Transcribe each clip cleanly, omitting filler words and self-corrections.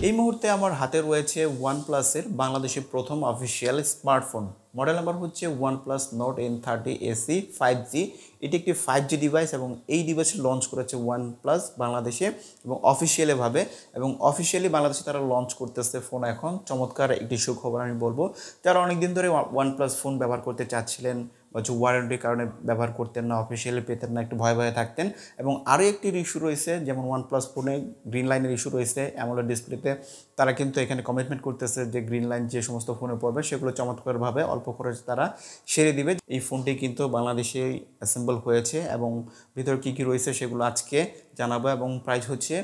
এই মুহূর্তে আমার হাতে রয়েছে ওয়ানপ্লাসের বাংলাদেশের প্রথম অফিসিয়াল স্মার্টফোন। মডেল নাম্বার হচ্ছে OnePlus Nord N30 Se 5G। এটি একটি 5G ডিভাইস এবং এই ডিভাইসটি লঞ্চ করেছে ওয়ানপ্লাস বাংলাদেশে এবং অফিসিয়ালি বাংলাদেশে তারা লঞ্চ করতেছে ফোন। এখন চমৎকার একটি সুখবর আমি বলবো, যারা অনেকদিন ধরে ওয়ানপ্লাস ফোন ব্যবহার করতে চাচ্ছিলেন বা যে ওয়ারেন্টির কারণে ব্যবহার করতেন না, অফিসিয়ালি পেতেন না, একটু ভয়ে থাকতেন। এবং আরও একটি ইস্যু রয়েছে, যেমন ওয়ানপ্লাস ফোনে গ্রিন লাইনের ইস্যু রয়েছে অ্যামোলেড ডিসপ্লেতে। তারা কিন্তু এখানে কমিটমেন্ট করতেছে যে গ্রিন লাইন যে সমস্ত ফোনে পড়বে সেগুলো চমৎকারভাবে অল্প খরচে তারা সেরে দিবে। এই ফোনটি কিন্তু বাংলাদেশেই অ্যাসেম্বল হয়েছে এবং ভিতরে কী কী রয়েছে সেগুলো আজকে জানাবো। এবং প্রাইস হচ্ছে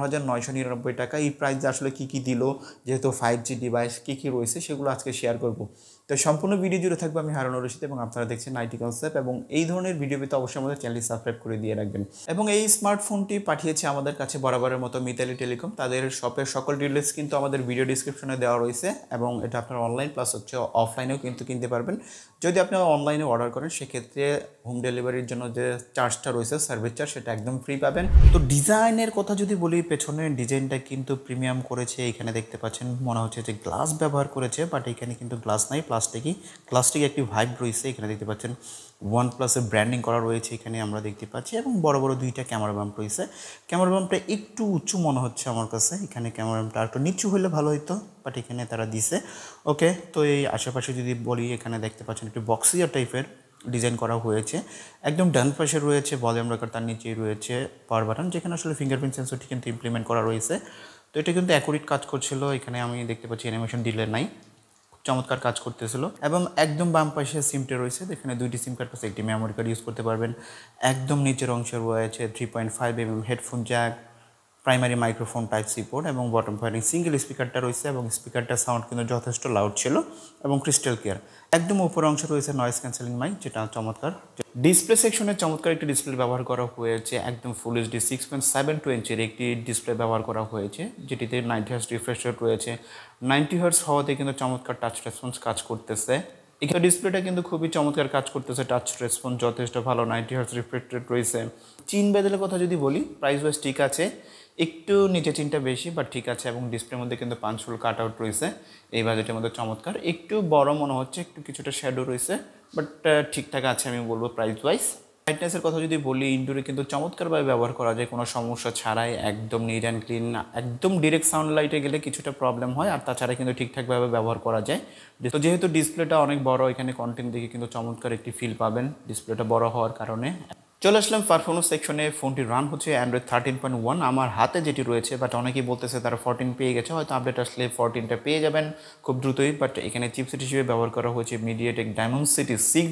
15,999 টাকা। এই প্রাইস আসলে কী কী দিল, যেহেতু 5G ডিভাইস কী কী রয়েছে সেগুলো আজকে শেয়ার করব। তো সম্পূর্ণ ভিডিও জুড়ে থাকবে আমি হারুন রশিদ এবং আপনারা দেখছেন আইটি কনসেপ্ট। এবং এই ধরনের ভিডিও পেতে অবশ্যই আমাদের চ্যানেলটি সাবস্ক্রাইব করে দিয়ে রাখবেন। এবং এই স্মার্টফোনটি পাঠিয়েছে আমাদের কাছে বরাবরের মতো মিতালি টেলিকম। তাদের শপের সকল ডিটেইলস কিন্তু আমাদের ভিডিও ডিসক্রিপশনে দেওয়া রয়েছে এবং এটা আপনার অনলাইন প্লাস হচ্ছে অফলাইনেও কিন্তু কিনতে পারবেন। যদি আপনি অনলাইনে অর্ডার করেন সেক্ষেত্রে হোম ডেলিভারির জন্য যে চার্জটা রয়েছে, সার্ভিস চার্জ, সেটা একদম ফ্রি পাবেন। তো ডিজাইনের কথা যদি বলি, পেছনের ডিজাইনটা কিন্তু প্রিমিয়াম করেছে। এখানে দেখতে পাচ্ছেন মনে হচ্ছে যে গ্লাস ব্যবহার করেছে, বাট এখানে কিন্তু গ্লাস নাই, প্লাস্টিক একটি ভাইব রয়েছে। এখানে দেখতে পাচ্ছেন ওয়ানপ্লাসের ব্র্যান্ডিং করা রয়েছে, এখানে আমরা দেখতে পাচ্ছি। এবং বড় বড় দুইটা ক্যামেরা বাম্প রয়েছে। ক্যামেরা বাম্পটা একটু উঁচু মনে হচ্ছে আমার কাছে, এখানে ক্যামেরা বাম্পটা একটু নিচু হলে ভালো হতো, বাট এখানে তারা দিছে। ওকে, তো এই আশেপাশে যদি বলি, এখানে দেখতে পাচ্ছেন একটি বক্সিয়া টাইপের ডিজাইন করা হয়েছে। একদম ডান পাশে রয়েছে ভলিউম রাখার, তার নিচেই রয়েছে পাওয়ার বাটন, যেখানে আসলে ফিঙ্গারপ্রিন্ট সেন্সরটি কিন্তু ইমপ্লিমেন্ট করা রয়েছে। তো এটা কিন্তু অ্যাকুরেট কাজ করছিল। এখানে আমি দেখতে পাচ্ছি অ্যানিমেশন ডিলে নাই, চমৎকার কাজ করতেছিল। এবং একদম বাম পাশে সিমটে রয়েছে, এখানে দুইটি সিম কার্ড পাশে একটি মেমোরি কার্ড ইউজ করতে পারবেন। একদম নিচের অংশে রয়েছে 3.5mm headphone jack, primary microphone type C port এবং বটম ফায়ারিং সিঙ্গেল স্পিকারটা রয়েছে। এবং স্পিকারটার সাউন্ড কিন্তু যথেষ্ট লাউড ছিল এবং ক্রিস্টাল ক্লিয়ার। একদম উপর অংশে রয়েছে নয়েজ ক্যান্সেলিং মাইক, যেটা চমৎকার। ডিসপ্লে সেকশনে চমৎকার একটি ডিসপ্লে ব্যবহার করা হয়েছে, একদম ফুল এইচডি 6.72 ইঞ্চের একটি ডিসপ্লে ব্যবহার করা হয়েছে, যেটিতে 90 হার্জ রিফ্রেশ রেট রয়েছে। 90 হার্জ হওয়াতে কিন্তু চমৎকার টাচ রেসপন্স কাজ করতেছে। এখানে ডিসপ্লেটা কিন্তু খুবই চমৎকার কাজ করতেছে, টাচ রেসপন্স যথেষ্ট ভালো, 90 হার্জ রিফ্রেশ রেট রয়েছে। চিন বেদেলের কথা যদি বলি, প্রাইস ওয়াইজ ঠিক আছে, একটু নিচে চিনটা বেশি, বাট ঠিক আছে। এবং ডিসপ্লের মধ্যে কিন্তু পাঞ্চফুল কাট আউট রয়েছে, এই বাজেটের মধ্যে চমৎকার। একটু বড় মনে হচ্ছে, একটু কিছুটা শ্যাডো রয়েছে, বাট ঠিকঠাক আছে আমি বলবো প্রাইস ওয়াইজ। ব্রাইটনেসের কথা যদি বলি, ইনডোরে কিন্তু চমৎকারভাবে ব্যবহার করা যায়, কোনো সমস্যা ছাড়াই, একদম নিট অ্যান্ড ক্লিন। একদম ডিরেক্ট সাউন্ড লাইটে গেলে কিছুটা প্রবলেম হয়, আর তাছাড়া কিন্তু ঠিকঠাকভাবে ব্যবহার করা যায়। তো যেহেতু ডিসপ্লেটা অনেক বড়, এখানে কন্টেন্ট দেখে কিন্তু চমৎকার একটি ফিল পাবেন ডিসপ্লেটা বড় হওয়ার কারণে। চলে আসলাম পারফরমেন্স সেকশনে। ফোনটি রান হচ্ছে অ্যান্ড্রয়েড 13.1, আমার হাতে যেটি রয়েছে, বাট অনেকেই বলতেছে তারা 14 পেয়ে গেছে, হয়তো আপডেট আসলে 14টা পেয়ে যাবেন খুব দ্রুতই। বাট এখানে চিপসেট হিসেবে ব্যবহার করা হয়েছে মিডিয়াটেক ডায়মন্ডসিটি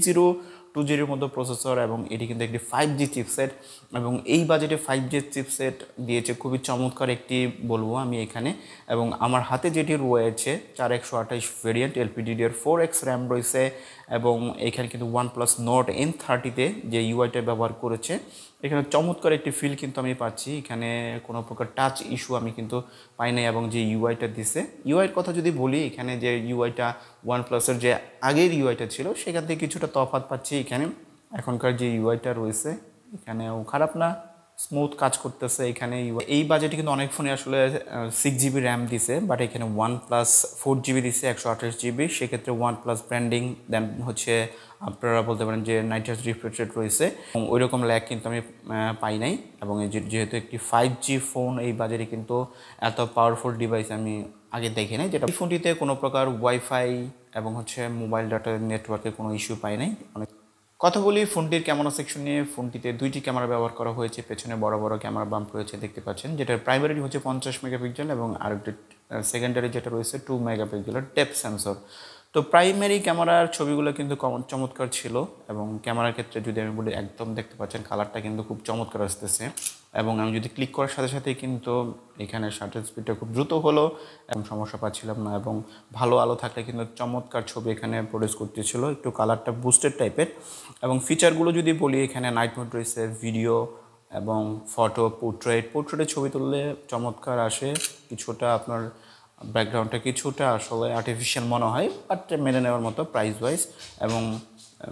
6020 মতো প্রসেসর, এবং এটি কিন্তু একটি 5G চিপসেট। এবং এই বাজেটে 5G চিপসেট দিয়েছে, খুবই চমৎকার একটি বলবো আমি এখানে। এবং আমার হাতে যেটি রয়েছে 4128 ভেরিয়েন্ট, LPDDR4X র্যাম রয়েছে। এবং এখানে কিন্তু OnePlus Nord N30-তে যে ইউআইটা ব্যবহার করেছে, এখানে চমৎকার একটি ফিল কিন্তু আমি পাচ্ছি। এখানে কোনো প্রকার টাচ ইস্যু আমি কিন্তু পাই নাই। এবং যে ইউআইটা দিছে, ইউআইয়ের কথা যদি বলি, এখানে যে ইউআইটা ওয়ানপ্লাসের যে আগের ইউআইটা ছিল সেখান থেকে কিছুটা তফাৎ পাচ্ছি এখানে। এখনকার যে ইউআইটা রয়েছে এখানেও খারাপ না, স্মুথ কাজ করতেছে। এখানে এই বাজেটে কিন্তু অনেক ফোনে আসলে 6GB র্যাম দিছে, বাট এখানে OnePlus 4GB দিছে 128GB। সেক্ষেত্রে OnePlus ব্র্যান্ডিং, দেন হচ্ছে আপনারা বলতে পারেন যে 90 হার্জ রিফ্রেশ রেট রয়েছে, এবং ওই রকম ল্যাগ কিন্তু আমি পাই নাই। এবং যেহেতু একটি 5G ফোন, এই বাজারে কিন্তু এত পাওয়ারফুল ডিভাইস আমি আগে দেখি নাই। যেটা ফোনটিতে কোনো প্রকার ওয়াইফাই এবং হচ্ছে মোবাইল ডাটা নেটওয়ার্কের কোনো ইস্যু পাই নাই। অনেক কথা বলি ফোনটির ক্যামেরা সেকশন নিয়ে। ফোনটিতে দুইটি ক্যামেরা ব্যবহার করা হয়েছে, পেছনে বড় বড় ক্যামেরা বাম্প রয়েছে দেখতে পাচ্ছেন, যেটার প্রাইমারি হচ্ছে 50 মেগাপিক্সেল এবং আরেকটি সেকেন্ডারি যেটা রয়েছে 2 মেগাপিক্সেলের ডেপথ সেন্সর। তো প্রাইমারি ক্যামেরার ছবিগুলো কিন্তু চমৎকার ছিল। এবং ক্যামেরার ক্ষেত্রে যদি আমি বলি, একদম দেখতে পাচ্ছেন কালারটা কিন্তু খুব চমৎকার আসতেছে। এবং আমি যদি ক্লিক করার সাথে সাথেই কিন্তু এখানে শাটার স্পিডটা খুব দ্রুত হলো, এবং সমস্যা পাচ্ছিলাম না। এবং ভালো আলো থাকলে কিন্তু চমৎকার ছবি এখানে প্রডিউস করতেছিল, একটু কালারটা বুস্টেড টাইপের। এবং ফিচারগুলো যদি বলি, এখানে নাইট মোড রয়েছে, ভিডিও এবং ফটো, পোর্ট্রেটের ছবি তুললে চমৎকার আসে। কিছুটা আপনার ব্যাকগ্রাউন্ডটা কিছুটা আসলে আর্টিফিশিয়াল মনে হয়, বাট মেনে নেওয়ার মতো প্রাইস ওয়াইজ। এবং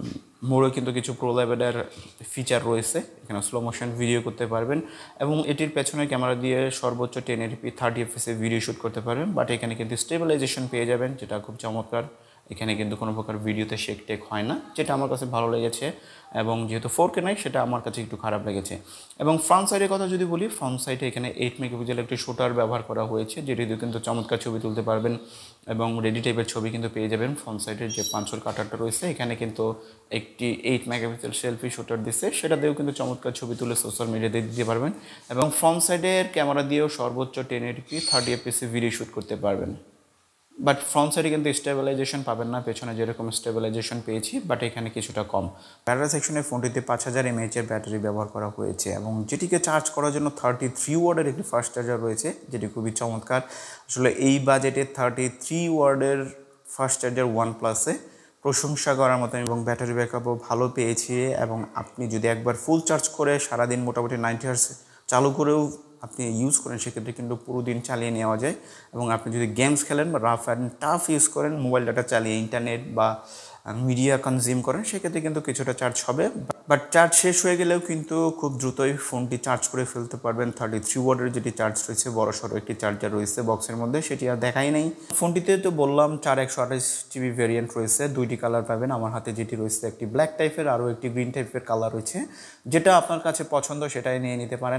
মোড়ে কিন্তু কিছু প্রো লেভেলের ফিচার রয়েছে, এখানে স্লো মোশন ভিডিও করতে পারবেন এবং এটির পেছনে ক্যামেরা দিয়ে সর্বোচ্চ 1080p 30fps ভিডিও শ্যুট করতে পারবেন। বাট এখানে কিন্তু স্টেবিলাইজেশন পেয়ে যাবেন, যেটা খুব চমৎকার। এখানে কিন্তু কোনো প্রকার ভিডিওতে শেক টেক হয় না, যেটা আমার কাছে ভালো লেগেছে। এবং যেহেতু 4K নাই, সেটা আমার কাছে একটু খারাপ লেগেছে। এবং ফ্রন্ট সাইডের কথা যদি বলি, ফ্রন্ট সাইডে এখানে 8 মেগাপিক্সেল একটি শুটার ব্যবহার করা হয়েছে, যেটিতে কিন্তু চমৎকার ছবি তুলতে পারবেন এবং রেডি টাইপের ছবি কিন্তু পেয়ে যাবেন। ফ্রন্ট সাইডের যে পাঁচশোর কাটারটা রয়েছে, এখানে কিন্তু একটি 8 মেগাপিক্সেল সেলফি শুটার দিচ্ছে, সেটা দিয়েও কিন্তু চমৎকার ছবি তুলে সোশ্যাল মিডিয়াতে দিতে পারবেন। এবং ফ্রন্ট সাইডের ক্যামেরা দিয়েও সর্বোচ্চ 1080p 30fps ভিডিও শ্যুট করতে পারবেন। বাট ফ্রন্ট সাইডে কিন্তু স্টেবিলাইজেশন পাবেন না, পেছনে যেরকম স্টেবিলাইজেশন পেয়েছি, বাট এখানে কিছুটা কম। ব্যাটারি সেকশনে ফোনটিতে 5000 mAh ব্যাটারি ব্যবহার করা হয়েছে এবং যেটিকে চার্জ করার জন্য 33 ওয়াটের একটি ফাস্ট চার্জার রয়েছে, যেটি খুবই চমৎকার। আসলে এই বাজেটে 33 ওয়াটের ফাস্ট চার্জার ওয়ানপ্লাসে প্রশংসা করার মতো, এবং ব্যাটারি ব্যাকআপও ভালো পেয়েছি। এবং আপনি যদি একবার ফুল চার্জ করে সারাদিন মোটামুটি 90 Hz চালু করেও আপনি ইউজ করেন, সেক্ষেত্রে কিন্তু পুরো দিন চালিয়ে নেওয়া যায়। এবং আপনি যদি গেমস খেলেন বা রাফ অ্যান্ড টাফ ইউজ করেন, মোবাইল ডাটা চালিয়ে ইন্টারনেট বা মিডিয়া কনজিউম করেন, সেক্ষেত্রে কিন্তু কিছুটা চার্জ হবে। বাট চার্জ শেষ হয়ে গেলেও কিন্তু খুব দ্রুতই ফোনটি চার্জ করে ফেলতে পারবেন। 33 ওয়াটের যেটি চার্জ রয়েছে, বড়সড় একটি চার্জার রয়েছে বক্সের মধ্যে, সেটি আর দেখাই নাই। ফোনটিতে তো বললাম 4128GB ভেরিয়েন্ট রয়েছে, দুইটি কালার পাবেন। আমার হাতে যেটি রয়েছে একটি ব্ল্যাক টাইপের, আরও একটি গ্রিন টাইপের কালার রয়েছে। যেটা আপনার কাছে পছন্দ সেটাই নিয়ে নিতে পারেন।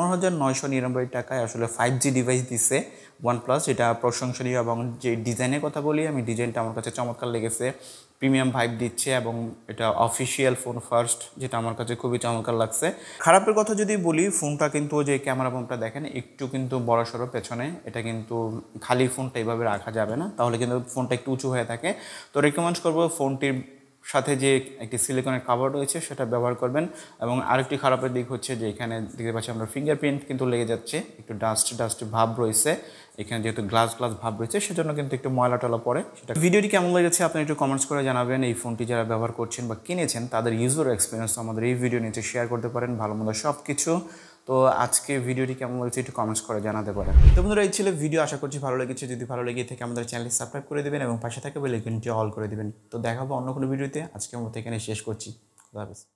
15,999 টাকায় আসলে 5G ডিভাইস দিচ্ছে ওয়ানপ্লাস, যেটা প্রশংসনীয়। এবং যে ডিজাইনের কথা বলি, আমি ডিজাইনটা আমার কাছে চমৎকার লেগেছে, প্রিমিয়াম ভাইব দিচ্ছে এবং এটা অফিসিয়াল ফোন ফার্স্ট, যেটা আমার কাছে খুবই চমৎকার লাগছে। খারাপের কথা যদি বলি, ফোনটা কিন্তু যে ক্যামেরা ফোনটা দেখেন একটু কিন্তু বড়সড় পেছনে, এটা কিন্তু খালি ফোনটা এইভাবে রাখা যাবে না, তাহলে কিন্তু ফোনটা একটু উঁচু হয়ে থাকে। তো রেকমেন্ড করবো ফোনটির সাথে যে একটি সিলিকনের কাভার রয়েছে সেটা ব্যবহার করবেন। এবং আরেকটি খারাপের দিক হচ্ছে যে এখানে দেখতে পাচ্ছি আমরা ফিঙ্গারপ্রিন্ট কিন্তু লেগে যাচ্ছে, একটু ডাস্ট ভাব রয়েছে এখানে, যেহেতু গ্লাস ভাব রয়েছে, সেজন্য কিন্তু একটু ময়লা টলা পড়ে। সেটা ভিডিওটি কেমন লেগেছে আপনি একটু কমেন্টস করে জানাবেন। এই ফোনটি যারা ব্যবহার করছেন বা কিনেছেন, তাদের ইউজার এক্সপিরিয়েন্স আমাদের এই ভিডিও নিচে শেয়ার করতে পারেন, ভালো মন্দ সব কিছু। তো আজকে ভিডিওটি কেমন লাগছে একটু কমেন্টস করে জানাতে পারেন। তো বন্ধুরা, এই ছিল ভিডিও, আশা করছি ভালো লেগেছে। যদি ভালো লেগে থাকে আমাদের চ্যানেলটি সাবস্ক্রাইব করে দেবেন এবং পাশে থাকা বেল আইকনটি অল করে দেবেন। তো দেখাবো অন্য কোনো ভিডিওতে। আজকের মতো এখানে শেষ করছি। খুদা হাফেজ।